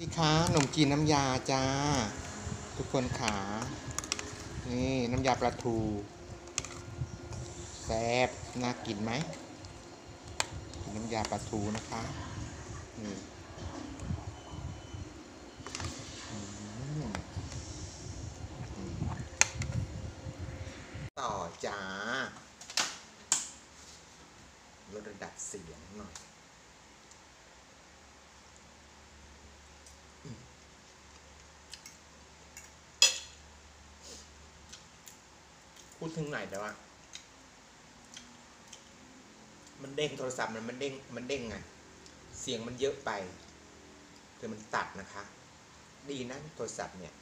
พี่คะขนมจีนน้ำยาจ้าทุกคนขานี่น้ำยาปลาทูแซ่บน่ากินไหมกินน้ำยาปลาทูนะคะนี่ต่อจ้าลดระดับเสียงหน่อยพูดถึงไหนแล้วอะมันเด้งโทรศัพท์มันเด้งไงเสียงมันเยอะไปคือมันตัดนะคะดีนะโทรศัพท์เนี่ย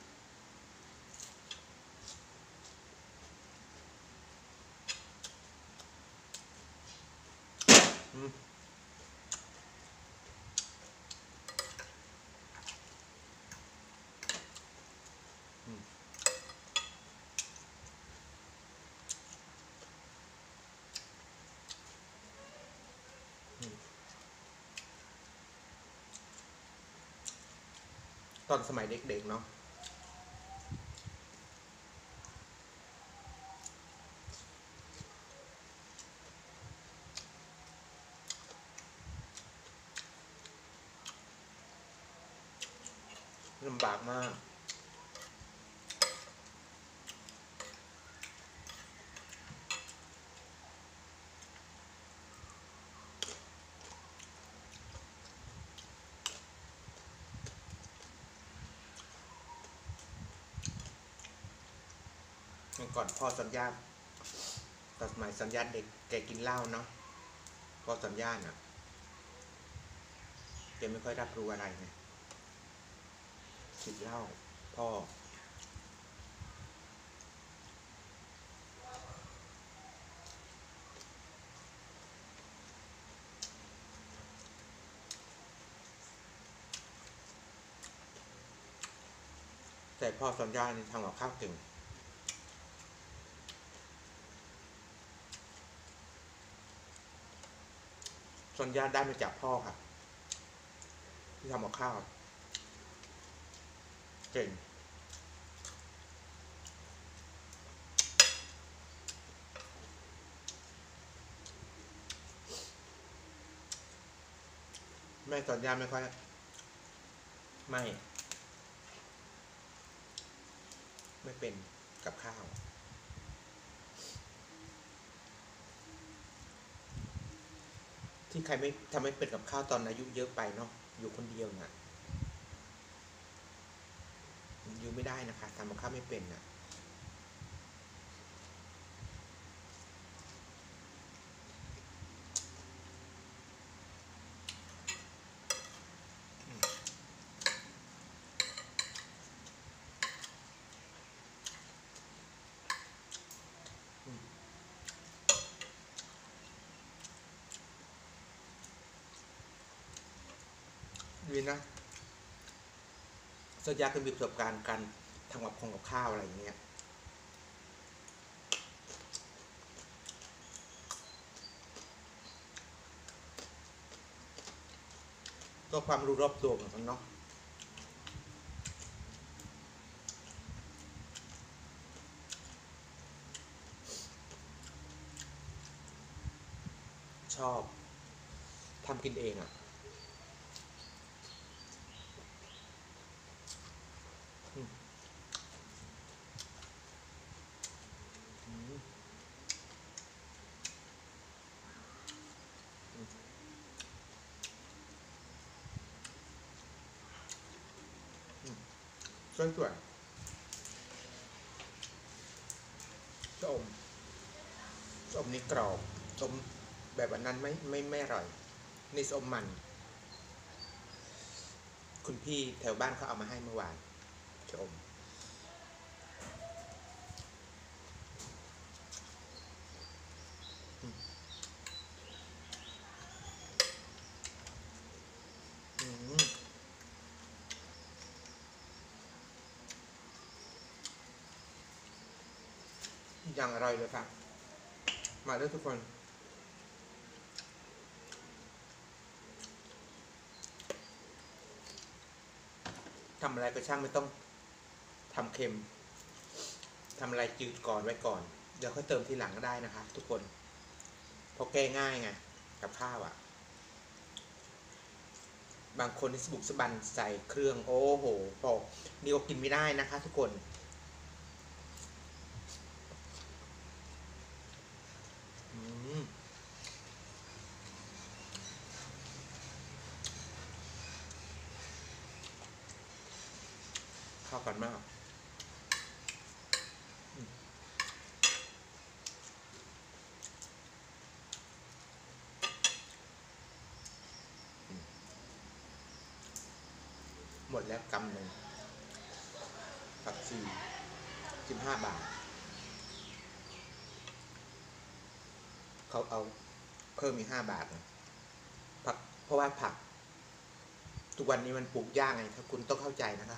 ตอนสมัยเด็กๆเนาะลำบากมากเมื่อก่อนพ่อสัญญาตอนสมัยสัญญาเด็กแกกินเหล้าเนาะพ่อสัญญาน่ะแกไม่ค่อยรับรู้อะไรไงกินเหล้าพ่อแต่พ่อสัญญานี่ทำกับข้าวเก่งสัญญาได้มาจากพ่อค่ะที่ทำกับข้าวเก่งแม่สัญญาไม่ค่อยไม่เป็นกับข้าวที่ใครไม่ทำไม่เป็นกับข้าวตอนอายุเยอะไปเนาะอยู่คนเดียวน่ะอยู่ไม่ได้นะคะทำกับข้าวไม่เป็นน่ะดีนะสัญญาเคยมีประสบการณ์การทำกับข้าวอะไรอย่างเงี้ยก็ความรู้รอบตัวเหมือนกันเนาะชอบทำกินเองอ่ะสวยๆส้มนี่กรอบส้มแบบอันนั้นไม่อร่อยนี่ส้มมันคุณพี่แถวบ้านเขาเอามาให้เมื่อวานชมอย่างอร่อยเลยครับมาด้วยทุกคนทำอะไรก็ช่างไม่ต้องทำเค็มทำอะไรจืดก่อนไว้ก่อนเดี๋ยวค่อยเติมทีหลังก็ได้นะคะทุกคนเพราะแก้ง่ายไงกับข้าวอ่ะบางคนที่สบุกสะบันใส่เครื่องโอ้โหบอกนี่ก็กินไม่ได้นะคะทุกคนเข้ากันมากหมดแล้วกำหนึ่งผักชี15 บาทเขาเอาเพิ่มอีก5 บาทนะผักเพราะว่าผักทุกวันนี้มันปลูกยากไงถ้าคุณต้องเข้าใจนะคะ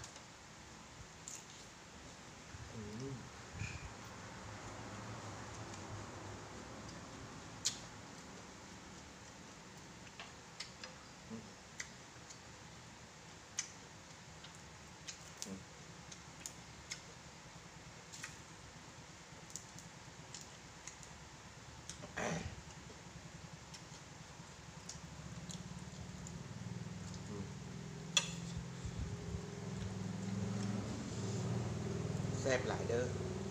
แซ่บหลายเด้อ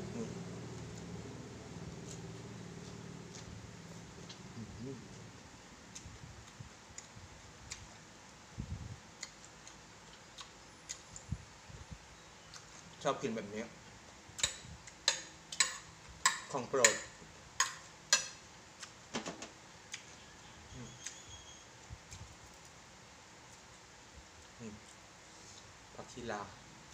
ชอบกินแบบนี้ของโปรดผักชีลาว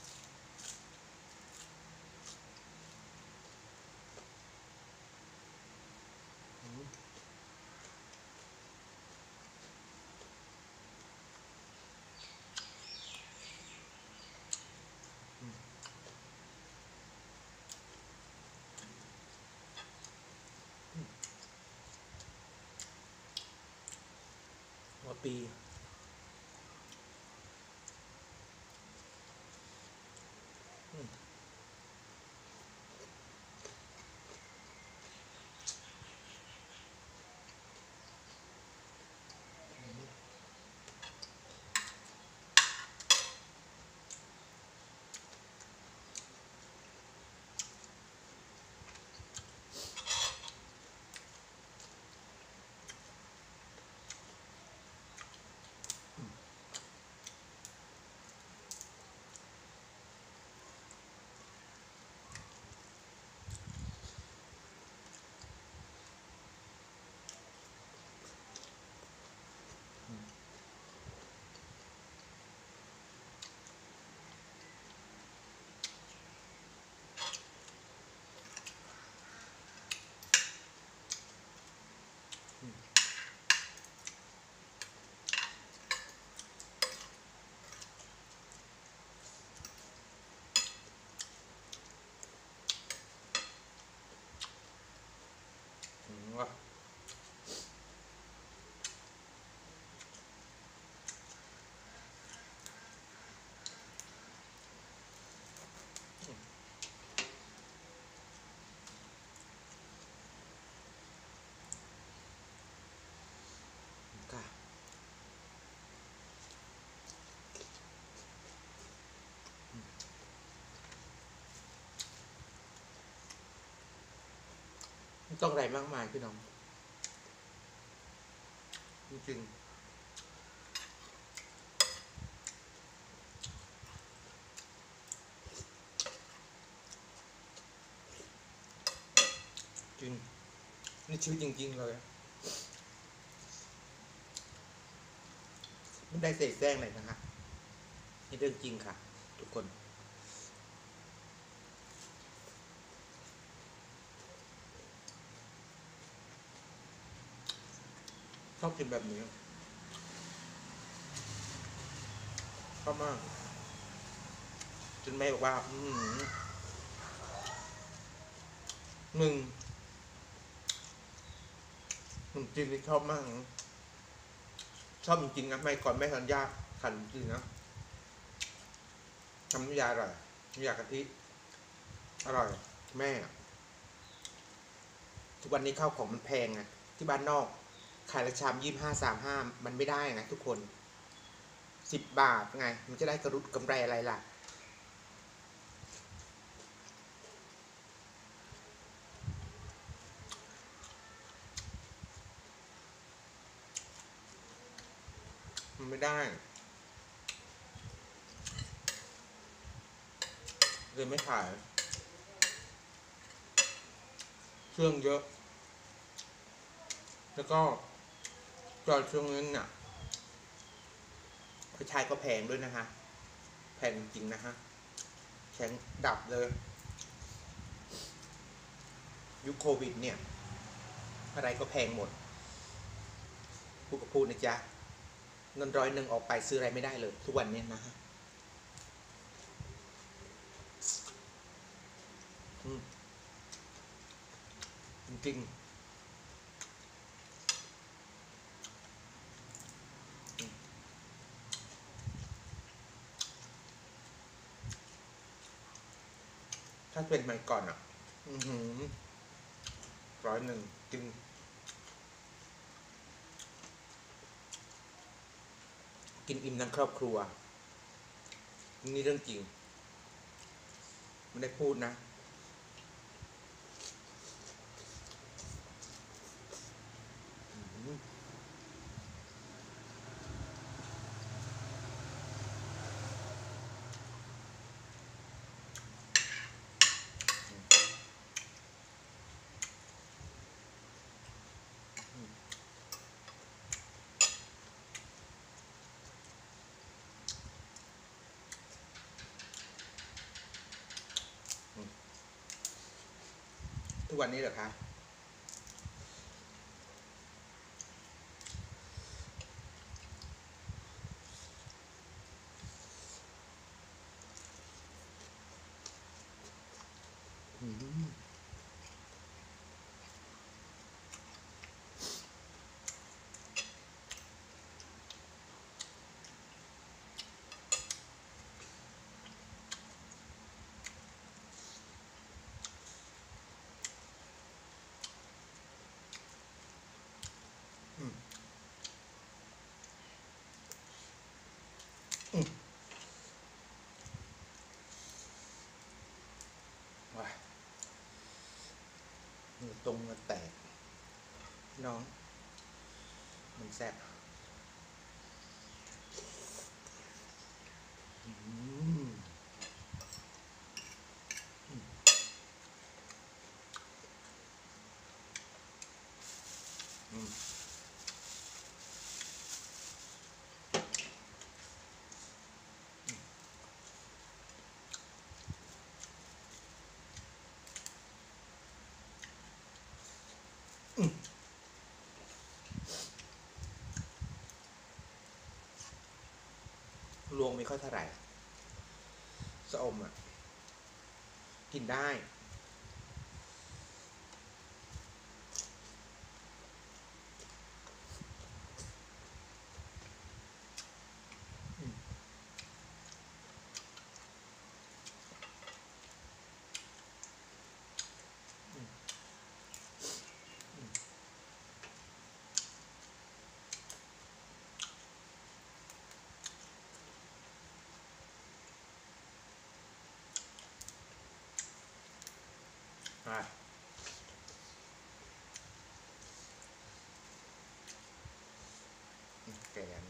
หัวปีว่าไม่ต้องอะไรมากมายพี่น้องจริงจริงนี่ชีวิตจริงๆเลยไม่ได้เสแสร้งเลยนะคะนี่เรื่องจริงค่ะทุกคนชอบกินแบบนี้ชอบมากจนแม่บอกว่าหนึ่งจริงที่ชอบมากชอบจริงๆนะไม่ก่อนแม่ทันยากขันจริงนะทำน้ำยาอร่อยน้ำยากะทิอร่อยแม่ทุกวันนี้ข้าวของมันแพงไงที่บ้านนอกขายละชาม25 35มันไม่ได้ไงทุกคน10 บาทไงมันจะได้กำไรอะไรล่ะมันไม่ได้เลยไม่ขายเครื่องเยอะแล้วก็ตอนช่วงนั้นน่ะกระชายก็แพงด้วยนะฮะแพงจริงๆนะฮะแข็งดับเลยยุคโควิดเนี่ยอะไรก็แพงหมดพูดกับพูดนะจ๊ะเงิน100ออกไปซื้ออะไรไม่ได้เลยทุกวันนี้นะฮะจริงๆถ้าเป็นสมัยก่อนอ่ะ100จริงกินอิ่มทั้งครอบครัวนี่เรื่องจริงไม่ได้พูดนะทุกวันนี้เหรอคะว้ามือตรงมาแตกน้องมันแซ่บรวงไม่ค่อยเท่าไหร่สะอมอ่ะกินได้อ่ะแกง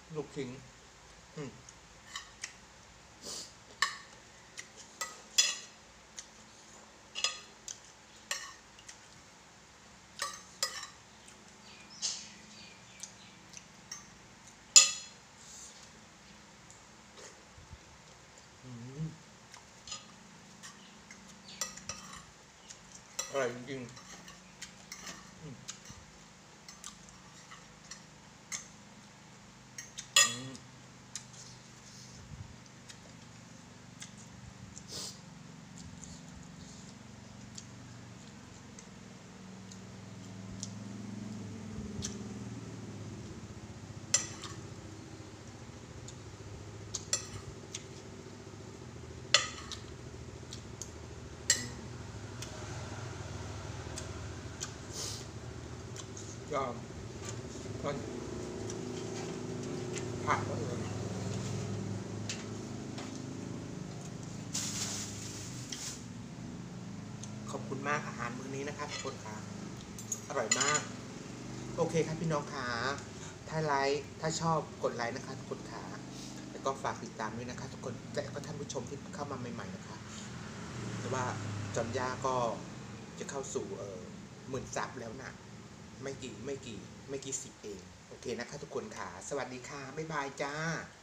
ลูกชิ้นอืมอืมอร่อยจริงๆอืมก็ก็ผักก็ขอบคุณมากอาหารมื้อนี้นะครับทุกคนครับอร่อยมากโอเคครับพี่น้องขาถ้าไลค์ถ้าชอบกดไลค์นะคะทุกคนขาแล้วก็ฝากติดตามด้วยนะคะทุกคนและก็ท่านผู้ชมที่เข้ามาใหม่ๆนะคะแต่ว่าจอนย่าก็จะเข้าสู่10,000 ซับแล้วนะไม่กี่สิบเองโอเคนะคะทุกคนค่ะสวัสดีค่ะบ๊ายบายจ้า